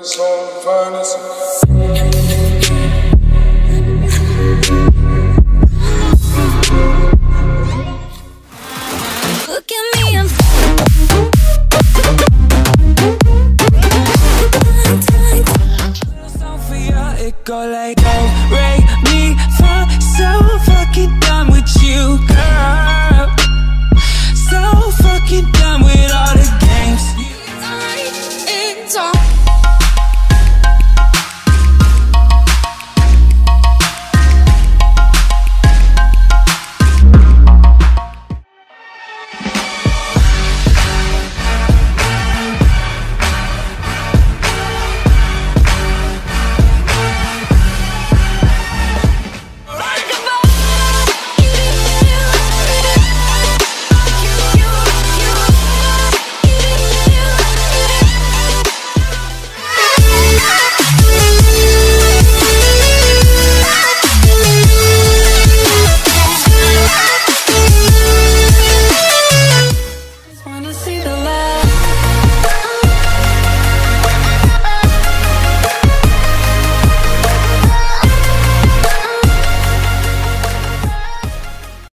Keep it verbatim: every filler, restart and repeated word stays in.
So finest. Look at me, I'm Sophia, it go like oh, Ray, me, fa, so fucking done with you, girl. So fucking done with all the games. It's all